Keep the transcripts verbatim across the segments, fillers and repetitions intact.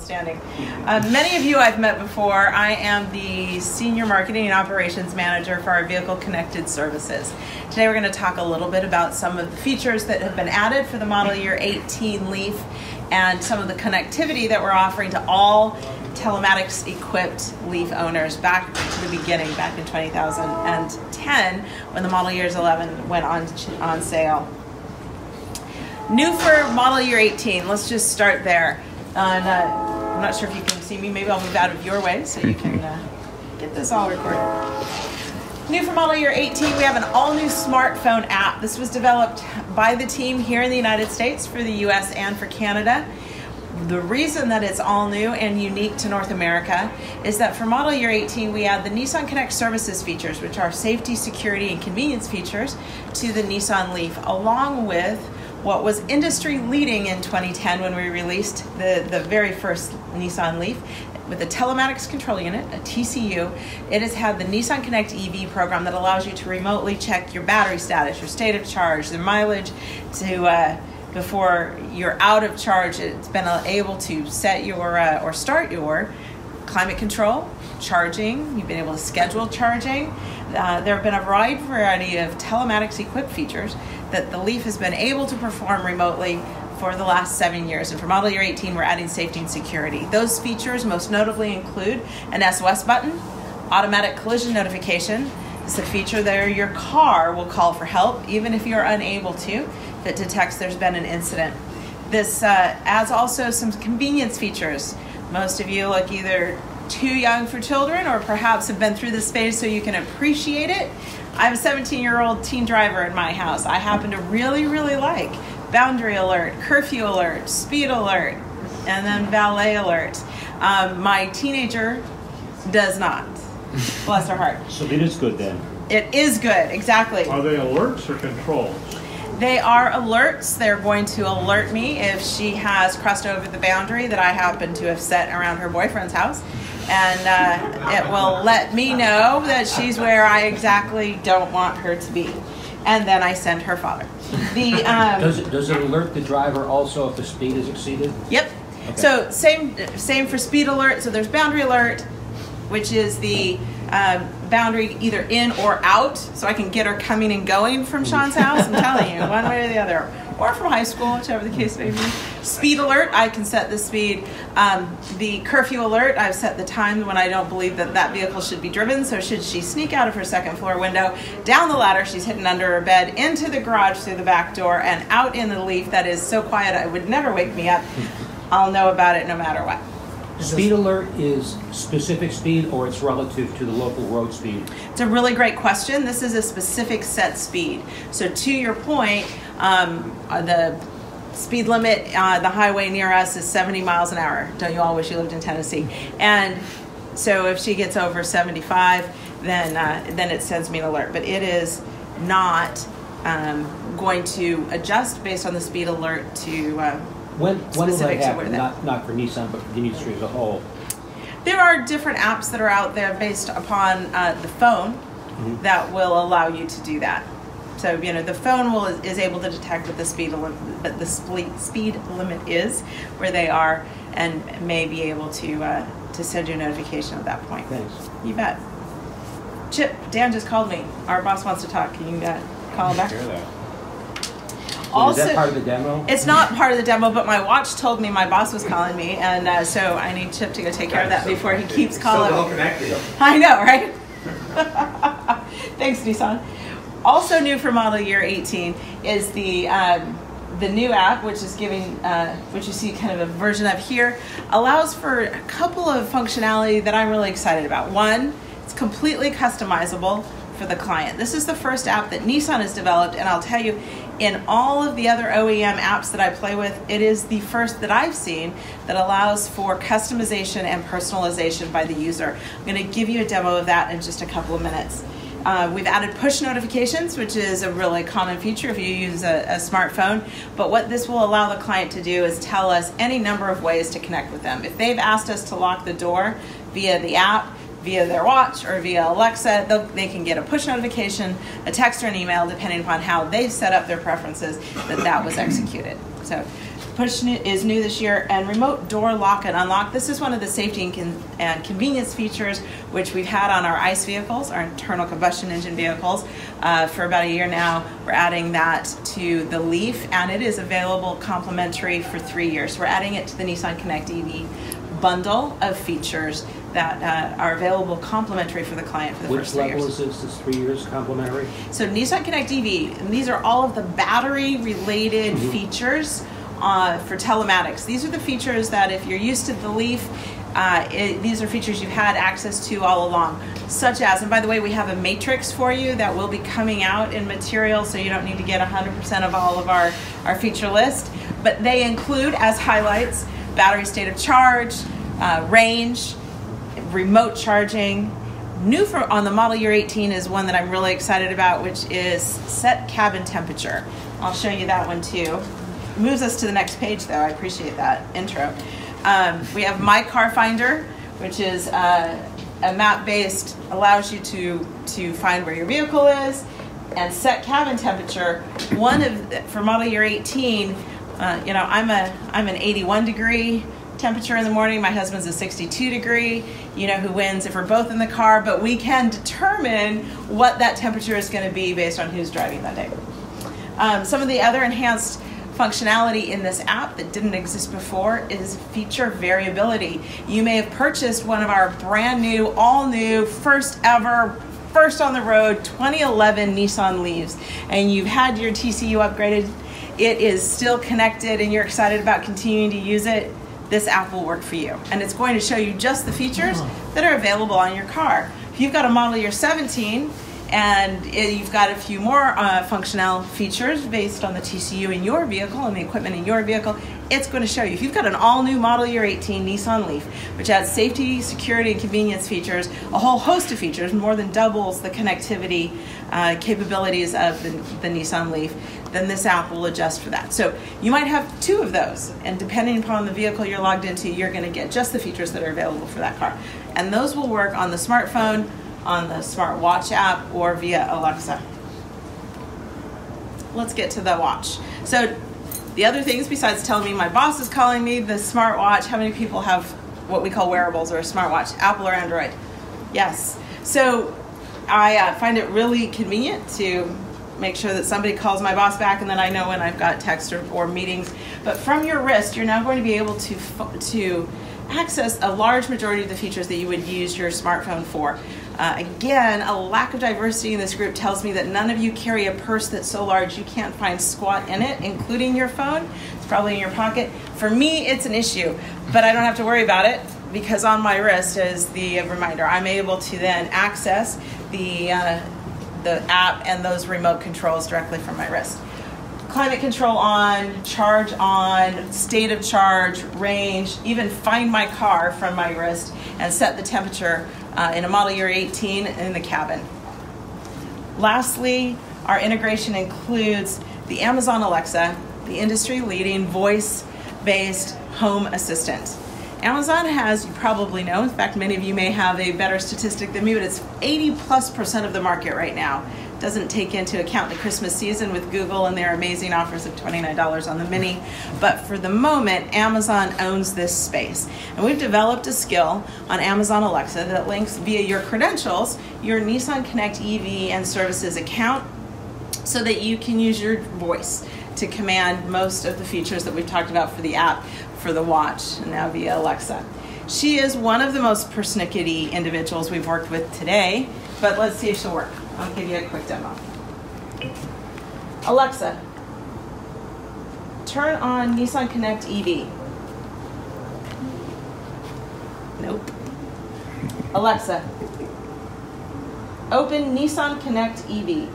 outstanding. Uh, many of you I've met before. I am the Senior Marketing and Operations Manager for our Vehicle Connected Services. Today we're going to talk a little bit about some of the features that have been added for the model year eighteen LEAF and some of the connectivity that we're offering to all telematics equipped LEAF owners back to the beginning, back in two thousand ten when the model years eleven went on, on sale. New for model year eighteen, let's just start there. And, uh, I'm not sure if you can see me, maybe I'll move out of your way so you can uh, get this all recorded. New for model year eighteen, we have an all-new smartphone app. This was developed by the team here in the United States for the U S and for Canada. The reason that it's all new and unique to North America is that for model year eighteen, we add the Nissan Connect Services features, which are safety, security, and convenience features, to the Nissan LEAF, along with what was industry leading in twenty ten when we released the, the very first Nissan LEAF with a telematics control unit, a T C U. It has had the Nissan Connect E V program that allows you to remotely check your battery status, your state of charge, the mileage, to uh, before you're out of charge. It's been able to set your uh, or start your climate control, charging. You've been able to schedule charging. Uh, there have been a wide variety of telematics equipped features that the LEAF has been able to perform remotely for the last seven years. And for model year eighteen, we're adding safety and security. Those features most notably include an S O S button, automatic collision notification. It's a feature there your car will call for help, even if you're unable to, if it detects there's been an incident. This uh, adds also some convenience features. Most of you look either too young for children or perhaps have been through this phase so you can appreciate it. I have a seventeen-year-old teen driver in my house. I happen to really, really like boundary alert, curfew alert, speed alert, and then valet alert. Um, my teenager does not. Bless her heart. So it is good then? It is good, exactly. Are they alerts or controls? They are alerts. They're going to alert me if she has crossed over the boundary that I happen to have set around her boyfriend's house. And uh, it will let me know that she's where I exactly don't want her to be. And then I send her father. The, um, does, it, does it alert the driver also if the speed is exceeded? Yep. Okay. So same, same for speed alert. So there's boundary alert, which is the um, boundary either in or out. So I can get her coming and going from Sean's house. I'm telling you, one way or the other. Or from high school, whichever the case may be. Speed alert, I can set the speed. Um, the curfew alert, I've set the time when I don't believe that that vehicle should be driven. So should she sneak out of her second floor window, down the ladder she's hidden under her bed, into the garage through the back door, and out in the LEAF that is so quiet it would never wake me up, I'll know about it no matter what. Speed alert is specific speed or it's relative to the local road speed? It's a really great question. This is a specific set speed. So to your point, um, the speed limit on uh, the highway near us is seventy miles an hour. Don't you all wish you lived in Tennessee? And so if she gets over seventy-five, then uh, then it sends me an alert. But it is not um, going to adjust based on the speed alert to uh, When, when will that happen? That. Not, not for Nissan, but for the industry as a whole. There are different apps that are out there based upon uh, the phone mm-hmm. that will allow you to do that. So, you know, the phone will is able to detect what the speed limit, but the speed limit is, where they are, and may be able to uh, to send you a notification at that point. Thanks. You bet. Chip, Dan just called me. Our boss wants to talk. Can you uh, call him back? Hear that. Also, is that part of the demo? It's not part of the demo, but my watch told me my boss was calling me, and uh, so I need Chip to go take care of that before he keeps calling. So well connected. I know, right? Thanks, Nissan. Also new for model year eighteen is the um, the new app, which is giving, uh, which you see kind of a version of here, allows for a couple of functionality that I'm really excited about. One, it's completely customizable for the client. This is the first app that Nissan has developed, and I'll tell you, in all of the other O E M apps that I play with, it is the first that I've seen that allows for customization and personalization by the user. I'm going to give you a demo of that in just a couple of minutes. Uh, we've added push notifications, which is a really common feature if you use a, a smartphone. But what this will allow the client to do is tell us any number of ways to connect with them. If they've asked us to lock the door via the app, via their watch, or via Alexa, they can get a push notification, a text, or an email, depending upon how they've set up their preferences, that that was executed. So push new, is new this year, and remote door lock and unlock. This is one of the safety and, con and convenience features which we've had on our ICE vehicles, our internal combustion engine vehicles, uh, for about a year now. We're adding that to the LEAF, and it is available complimentary for three years. We're adding it to the Nissan Connect E V bundle of features that uh, are available complimentary for the client for the Which first three years. Which level is this, this three years complimentary? So Nissan Connect E V, and these are all of the battery-related mm-hmm. features uh, for telematics. These are the features that if you're used to the LEAF, uh, it, these are features you've had access to all along, such as, and by the way, we have a matrix for you that will be coming out in material, so you don't need to get one hundred percent of all of our, our feature list, but they include, as highlights, battery state of charge, uh, range, remote charging. New for on the model year eighteen is one that I'm really excited about, which is set cabin temperature. I'll show you that one too. It moves us to the next page though. I appreciate that intro. Um, we have My Car Finder, which is uh, a map-based, allows you to to find where your vehicle is, and set cabin temperature. One of the, for model year eighteen, uh, you know, I'm a I'm an eighty-one degree temperature in the morning. My husband's a sixty-two degree. You know who wins if we're both in the car, but we can determine what that temperature is going to be based on who's driving that day. Um, some of the other enhanced functionality in this app that didn't exist before is feature variability. You may have purchased one of our brand new, all new, first ever, first on the road twenty eleven Nissan LEAFs, and you've had your T C U upgraded. It is still connected and you're excited about continuing to use it. This app will work for you, and it's going to show you just the features that are available on your car. If you've got a model year seventeen and it, you've got a few more uh, functional features based on the T C U in your vehicle and the equipment in your vehicle, it's going to show you. If you've got an all-new model year eighteen Nissan LEAF, which adds safety, security, and convenience features, a whole host of features, more than doubles the connectivity uh, capabilities of the, the Nissan LEAF, then this app will adjust for that. So you might have two of those, and depending upon the vehicle you're logged into, you're going to get just the features that are available for that car. And those will work on the smartphone, on the smartwatch app, or via Alexa. Let's get to the watch. So the other things, besides telling me my boss is calling me, the smartwatch, how many people have what we call wearables or a smartwatch, Apple or Android? Yes. So I uh, find it really convenient to make sure that somebody calls my boss back, and then I know when I've got text or, or meetings. But from your wrist, you're now going to be able to to access a large majority of the features that you would use your smartphone for. Uh, again, a lack of diversity in this group tells me that none of you carry a purse that's so large you can't find squat in it, including your phone. It's probably in your pocket. For me, it's an issue, but I don't have to worry about it because on my wrist is the reminder. I'm able to then access the uh, the app and those remote controls directly from my wrist. Climate control on, charge on, state of charge, range, even find my car from my wrist and set the temperature uh, in a model year eighteen in the cabin. Lastly, our integration includes the Amazon Alexa, the industry-leading voice-based home assistant. Amazon has, you probably know, in fact, many of you may have a better statistic than me, but it's eighty plus percent of the market right now. Doesn't take into account the Christmas season with Google and their amazing offers of twenty-nine dollars on the Mini. But for the moment, Amazon owns this space. And we've developed a skill on Amazon Alexa that links via your credentials, your Nissan Connect E V and Services account, so that you can use your voice to command most of the features that we've talked about for the app, for the watch, and now via Alexa. She is one of the most persnickety individuals we've worked with today, but let's see if she'll work. I'll give you a quick demo. Alexa, turn on Nissan Connect E V. Nope. Alexa, open Nissan Connect E V.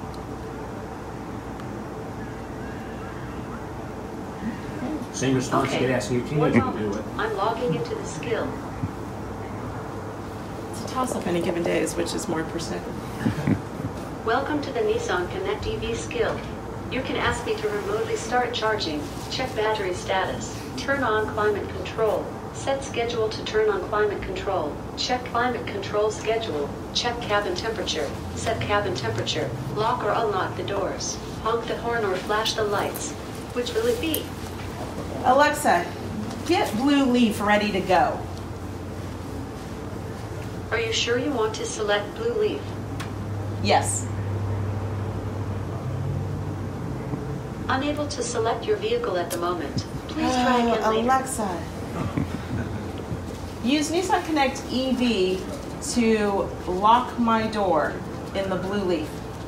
Same response Okay. you get asking your One teenager to do moment. it. I'm logging into the skill. It's a toss-up any given days, which is more percent. Welcome to the Nissan Connect E V skill. You can ask me to remotely start charging, check battery status, turn on climate control, set schedule to turn on climate control, check climate control schedule, check cabin temperature, set cabin temperature, lock or unlock the doors, honk the horn or flash the lights. Which will it be? Alexa, get Blue Leaf ready to go. Are you sure you want to select Blue Leaf? Yes. Unable to select your vehicle at the moment. Please try again Oh, later. Alexa, use Nissan Connect E V to lock my door in the Blue Leaf.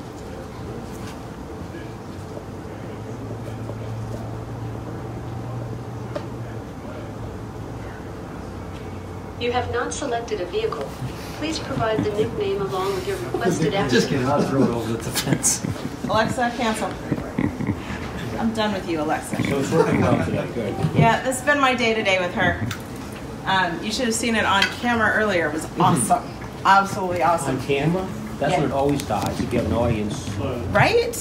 You have not selected a vehicle. Please provide the nickname along with your requested action. Just kidding, I'll throw it over the fence. Alexa, cancel. I'm done with you, Alexa. So it's working well today, good. Yeah, this has been my day-to-day with her. Um, you should have seen it on camera earlier. It was awesome. Absolutely awesome. On camera, that's Yeah. when it always dies, if you have an audience. Right?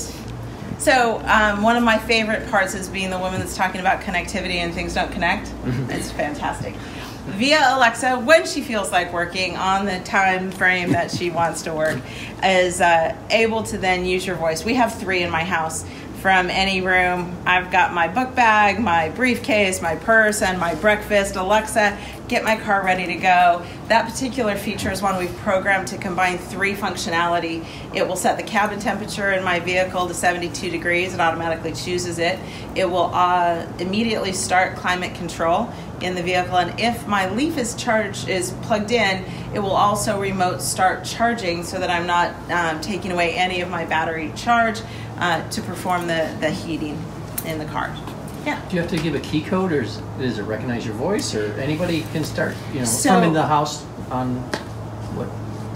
So um, one of my favorite parts is being the woman that's talking about connectivity and things don't connect. It's fantastic. Via Alexa, when she feels like working on the time frame that she wants to work, is uh, able to then use your voice. We have three in my house. From any room, I've got my book bag, my briefcase, my purse, and my breakfast. Alexa, get my car ready to go. That particular feature is one we've programmed to combine three functionality. It will set the cabin temperature in my vehicle to seventy-two degrees. It automatically chooses it. It will uh, immediately start climate control in the vehicle, and if my Leaf is charged, is plugged in, it will also remote start charging so that I'm not um, taking away any of my battery charge uh, to perform the, the heating in the car. Yeah. Do you have to give a key code, or is, does it recognize your voice, or anybody can start, you know, So- from in the house on what?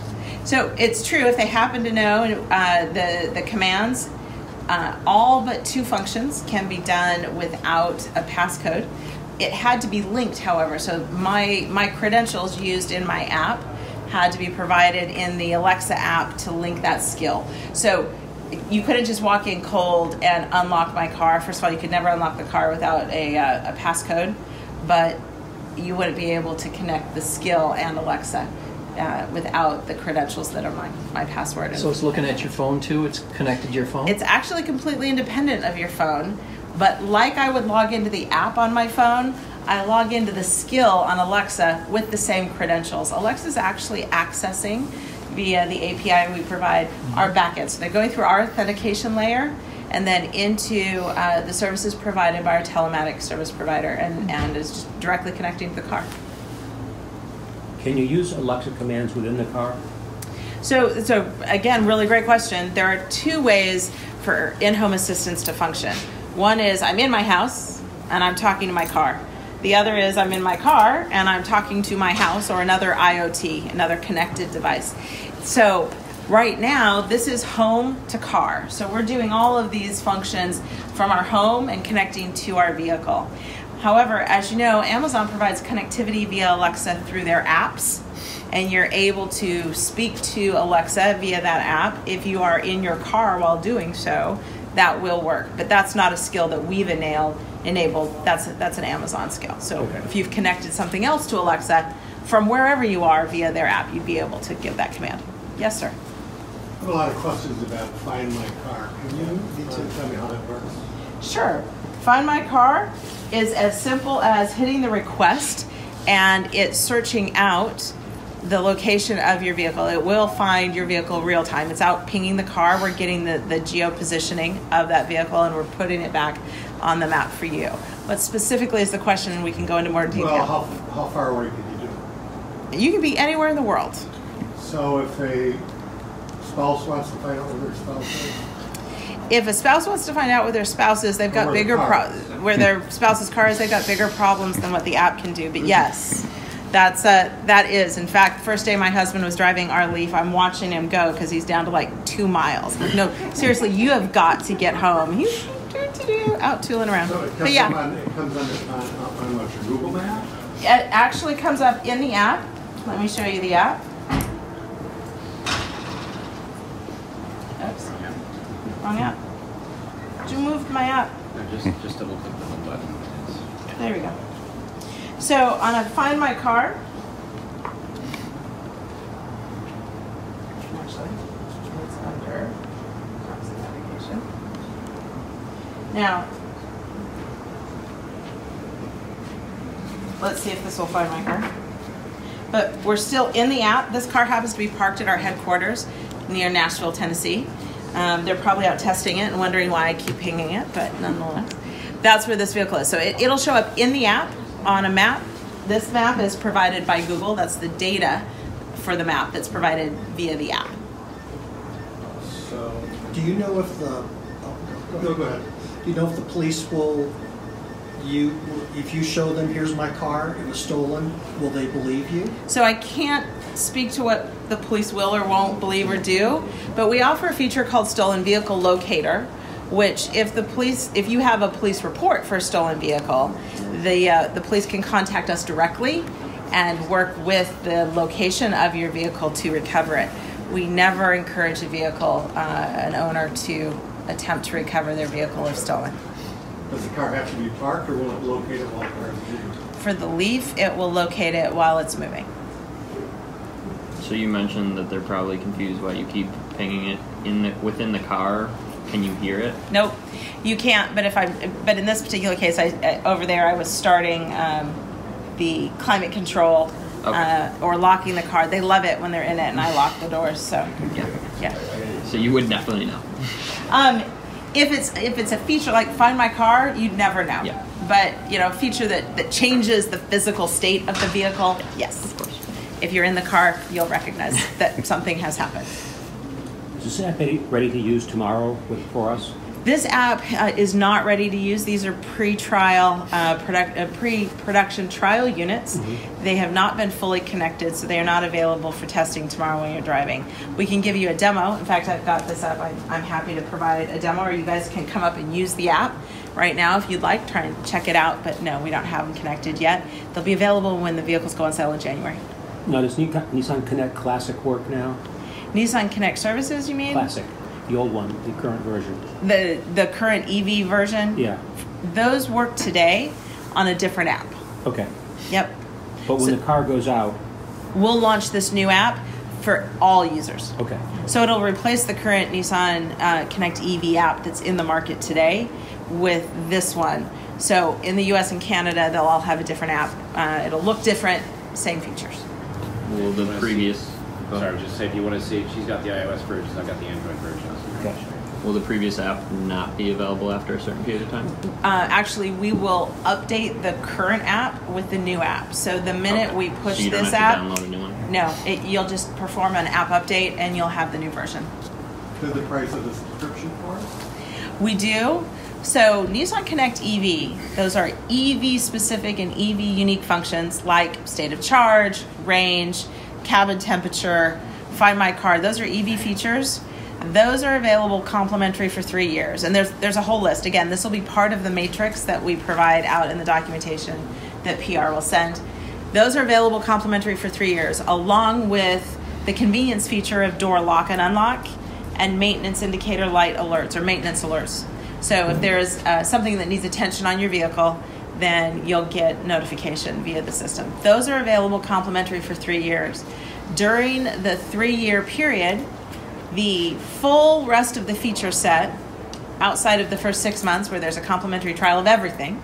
So it's true, if they happen to know uh, the, the commands, uh, all but two functions can be done without a passcode. It had to be linked, however, so my, my credentials used in my app had to be provided in the Alexa app to link that skill. So you couldn't just walk in cold and unlock my car. First of all, you could never unlock the car without a, uh, a passcode, but you wouldn't be able to connect the skill and Alexa uh, without the credentials that are my, my password. So it's looking at your phone too? It's connected to your phone? It's actually completely independent of your phone, but like I would log into the app on my phone, I log into the skill on Alexa with the same credentials. Alexa's actually accessing via the A P I we provide our backend. So they're going through our authentication layer and then into uh, the services provided by our telematics service provider, and, and is just directly connecting to the car. Can you use Alexa commands within the car? So, so again, really great question. There are two ways for in-home assistance to function. One is I'm in my house and I'm talking to my car. The other is I'm in my car and I'm talking to my house or another I O T, another connected device. So right now, this is home to car. So we're doing all of these functions from our home and connecting to our vehicle. However, as you know, Amazon provides connectivity via Alexa through their apps, and you're able to speak to Alexa via that app. If you are in your car while doing so, that will work. But that's not a skill that we've enabled. enabled. That's, that's an Amazon skill. So Okay. if you've connected something else to Alexa, from wherever you are via their app, you'd be able to give that command. Yes, sir. I have a lot of questions about Find My Car. Can you uh, tell me how that works? Sure. Find My Car is as simple as hitting the request and it's searching out the location of your vehicle. It will find your vehicle real time. It's out pinging the car. We're getting the, the geo positioning of that vehicle and we're putting it back on the map for you. What specifically is the question, and we can go into more detail. Well, how, how far away can you do it? You can be anywhere in the world. So if a spouse wants to find out where their spouse is? If a spouse wants to find out where their spouse is, they've got Or where the bigger car pro- is. where their spouse's car is. They've got bigger problems than what the app can do. But yes, that's uh, that is. In fact, the first day my husband was driving our Leaf, I'm watching him go because he's down to like two miles. No, seriously, you have got to get home. He's out tooling around. So it But comes yeah, up on, it comes on, on, on what, your Google map? it actually comes up in the app. Let me show you the app. Oops, wrong app. You moved my app. Just, just double click the home button. It's- There we go. So on a Find My Car, actually, it's under proxy navigation. Now, let's see if this will find my car. But we're still in the app. This car happens to be parked at our headquarters near Nashville, Tennessee. Um, they're probably out testing it and wondering why I keep pinging it, but nonetheless, that's where this vehicle is. So it, it'll show up in the app on a map. This map is provided by Google. That's the data for the map that's provided via the app. So, do you know if the oh, No, go ahead. do you know if the police will you if you show them here's my car, it was stolen, will they believe you? So I can't speak to what the police will or won't believe or do, but we offer a feature called Stolen Vehicle Locator, which if the police, if you have a police report for a stolen vehicle, the uh, the police can contact us directly and work with the location of your vehicle to recover it. We never encourage a vehicle, uh, an owner to attempt to recover their vehicle if stolen. Does the car have to be parked, or will it locate it while the car is moving? For the LEAF, it will locate it while it's moving. So you mentioned that they're probably confused why you keep pinging it in the, within the car. Can you hear it? Nope, you can't. But if I, but in this particular case, I, I over there I was starting um, the climate control Okay. uh, or locking the car. They love it when they're in it, and I lock the doors. So Yeah. yeah. So you would definitely know. Um, if it's if it's a feature like Find My Car, you'd never know. Yeah. But you know, a feature that that changes the physical state of the vehicle, yes. Of course. If you're in the car, you'll recognize that something has happened. Is this app ready ready to use tomorrow with, for us? This app uh, is not ready to use. These are pre-trial, uh, product, uh, pre-production trial units. Mm-hmm. They have not been fully connected, so they are not available for testing tomorrow when you're driving. We can give you a demo. In fact, I've got this app. I, I'm happy to provide a demo, or you guys can come up and use the app right now if you'd like. Try and check it out, but no, we don't have them connected yet. They'll be available when the vehicles go on sale in January. Now, does Nissan Connect Classic work now? Nissan Connect Services, you mean? Classic, the old one, the current version. The the current E V version? Yeah. Those work today on a different app. Okay. Yep. But when So- the car goes out, We'll launch this new app for all users. okay. So it'll replace the current Nissan uh, Connect E V app that's in the market today with this one. So in the U S and Canada, they'll all have a different app. Uh, it'll look different, same features. Will the Wanna previous see- Sorry, just say if you want to see, she's got the iOS version, I've got the Android version. Okay. will the previous app not be available after a certain period of time? Uh, actually, we will update the current app with the new app. So the minute Okay. we push so you don't this have app, to download a new one? no, it, you'll just perform an app update and you'll have the new version. To the price of the subscription for it? We do. So Nissan Connect E V, those are E V specific and E V unique functions like state of charge, range, cabin temperature, Find My Car. Those are E V features. Those are available complimentary for three years. And there's there's a whole list. Again, this will be part of the matrix that we provide out in the documentation that P R will send. Those are available complimentary for three years, along with the convenience feature of door lock and unlock and maintenance indicator light alerts or maintenance alerts. So if there's uh, something that needs attention on your vehicle, then you'll get notification via the system. Those are available complimentary for three years. During the three-year period, the full rest of the feature set, outside of the first six months where there's a complimentary trial of everything,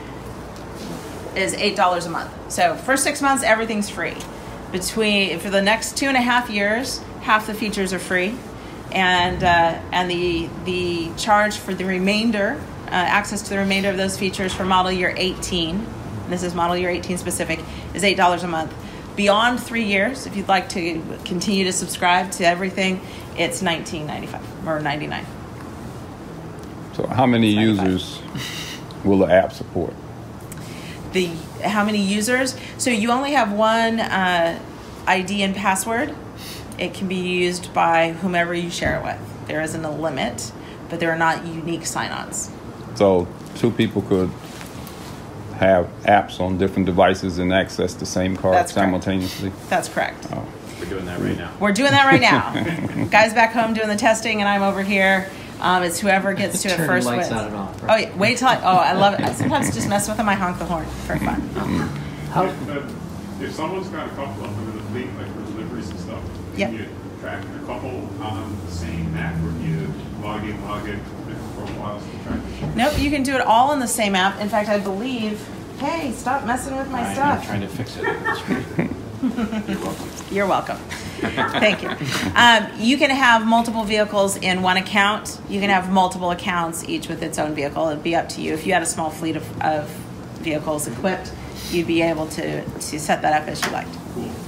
is eight dollars a month. So first six months, everything's free. Between for the next two and a half years, half the features are free. And uh, and the the charge for the remainder, uh, access to the remainder of those features for model year eighteen, this is model year eighteen specific, is eight dollars a month. Beyond three years, if you'd like to continue to subscribe to everything, it's nineteen ninety-five or ninety-nine. So how many users will the app support? The how many users? So you only have one uh, I D and password. It can be used by whomever you share it with. There isn't a limit, but there are not unique sign-ons. So two people could have apps on different devices and access the same card That's correct. simultaneously? That's correct. Oh. We're doing that right now. We're doing that right now. Guys back home doing the testing, and I'm over here. Um, it's whoever gets to it Turn first the lights wins. on and off. Oh, yeah, wait till I, oh, I love it. I sometimes just mess with them. I honk the horn for fun. How, But if someone's got a couple of them in the fleet, like for deliveries and stuff, Yep. can you track a couple on the same app, or do you log in, log in for a while to track it? Nope, you can do it all in the same app. In fact, I believe Hey, stop messing with my I'm stuff. trying to fix it. You're welcome. You're welcome. Thank you. Um, you can have multiple vehicles in one account. You can have multiple accounts, each with its own vehicle. It'd be up to you. If you had a small fleet of, of vehicles equipped, you'd be able to, to set that up as you liked.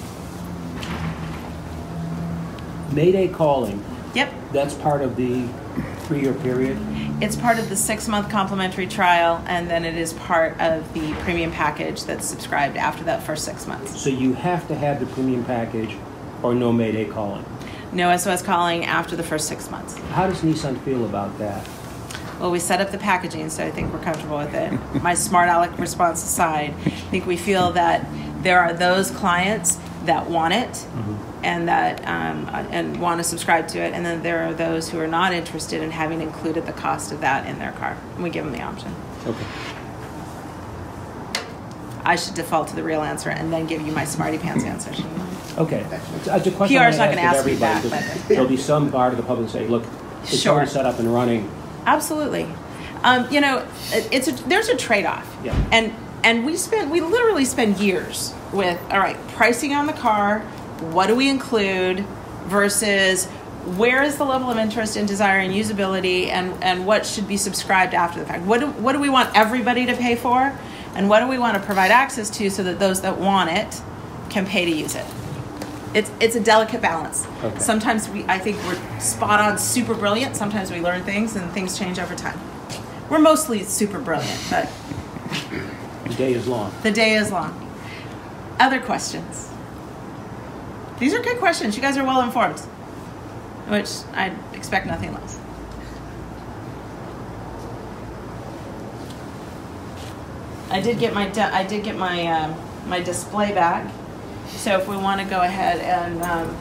Mayday calling, Yep. that's part of the three-year period? It's part of the six-month complimentary trial, and then it is part of the premium package that's subscribed after that first six months. So you have to have the premium package or no Mayday calling. No S O S calling after the first six months. How does Nissan feel about that? Well, we set up the packaging, so I think we're comfortable with it. My smart aleck response aside, I think we feel that there are those clients that want it mm-hmm. and that um, and want to subscribe to it, and then there are those who are not interested in having included the cost of that in their car, and we give them the option. Okay. I should default to the real answer and then give you my smarty pants answer. Okay. It's, it's a question P R's I'm not ask going to ask me everybody, that. because But, there'll be some part of the public say, look, it's Sure. already set up and running. Absolutely. Um, you know, it, it's a, there's a trade-off. Yeah. And and we spend we literally spend years with, all right, pricing on the car, what do we include versus where is the level of interest in desire and usability, and, and what should be subscribed after the fact? What do, what do we want everybody to pay for? And what do we want to provide access to so that those that want it can pay to use it? It's it's a delicate balance. Okay. Sometimes we I think we're spot on, super brilliant. Sometimes we learn things and things change over time. We're mostly super brilliant, but The day is long. the day is long. Other questions? These are good questions. You guys are well informed, which I expect nothing less. I did get my di- I did get my um, my display back. So if we want to go ahead and um,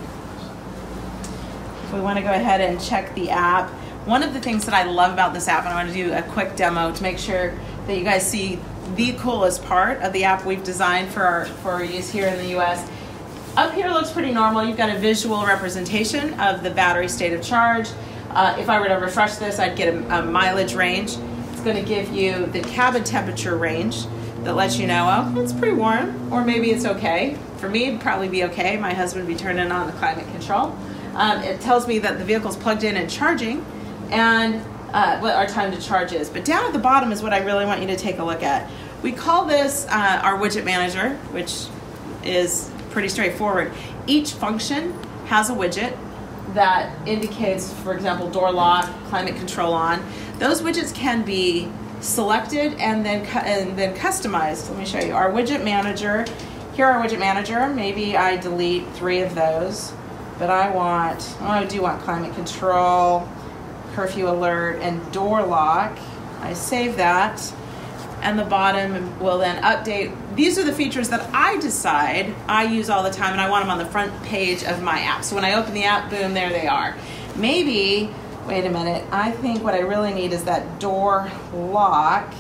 if we want to go ahead and check the app, one of the things that I love about this app, and I want to do a quick demo to make sure that you guys see the coolest part of the app we've designed for our for our use here in the U S. Up here looks pretty normal. You've got a visual representation of the battery state of charge. Uh, if I were to refresh this, I'd get a, a mileage range. It's going to give you the cabin temperature range that lets you know, oh, it's pretty warm, or maybe it's okay. For me, it'd probably be okay. My husband would be turning on the climate control. Um, it tells me that the vehicle's plugged in and charging, and uh, what our time to charge is. But down at the bottom is what I really want you to take a look at. We call this uh, our widget manager, which is pretty straightforward. Each function has a widget that indicates, for example, door lock, climate control on. Those widgets can be selected and then cu- and then customized. Let me show you our widget manager. Here, our widget manager. Maybe I delete three of those, but I want. Oh, I do want climate control, curfew alert, and door lock. I save that, and the bottom will then update. These are the features that I decide I use all the time, and I want them on the front page of my app. So when I open the app, boom, there they are. Maybe. Wait a minute, I think what I really need is that door lock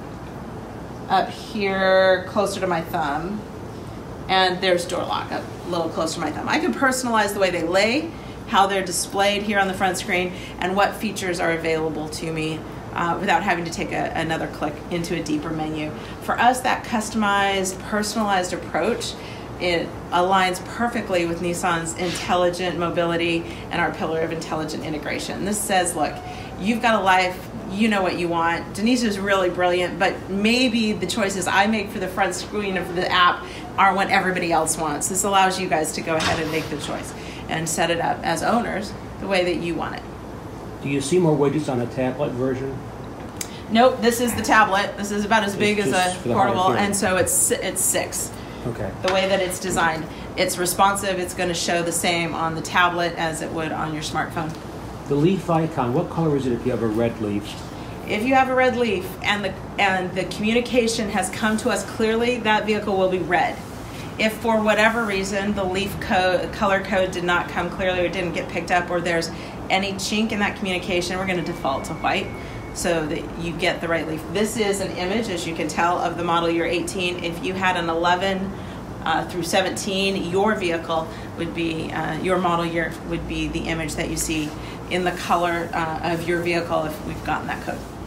up here closer to my thumb. And there's door lock up a little closer to my thumb. I can personalize the way they lay, how they're displayed here on the front screen, and what features are available to me uh, without having to take a, another click into a deeper menu. For us, that customized, personalized approach, it aligns perfectly with Nissan's intelligent mobility and our pillar of intelligent integration. This says, look, you've got a life, you know what you want. Denise is really brilliant, but maybe the choices I make for the front screen of the app are what everybody else wants. This allows you guys to go ahead and make the choice and set it up as owners the way that you want it. Do you see more widgets on a tablet version? Nope, this is the tablet. This is about as big It's as just a for the hard portable, of hearing. and so it's it's six. Okay. The way that it's designed, it's responsive. It's going to show the same on the tablet as it would on your smartphone. The Leaf icon, what color is it if you have a red Leaf? If you have a red Leaf and the and the communication has come to us clearly, that vehicle will be red. If for whatever reason the Leaf code, color code did not come clearly or didn't get picked up, or there's any chink in that communication, we're going to default to white so that you get the right Leaf. This is an image, as you can tell, of the model year eighteen. If you had an eleven uh, through seventeen, your vehicle would be, uh, your model year would be the image that you see in the color uh, of your vehicle if we've gotten that code.